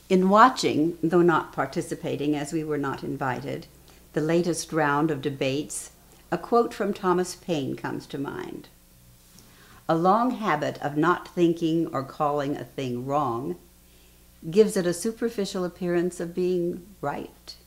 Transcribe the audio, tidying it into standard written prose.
In watching, though not participating as we were not invited, the latest round of debates, a quote from Thomas Paine comes to mind. A long habit of not thinking or calling a thing wrong gives it a superficial appearance of being right.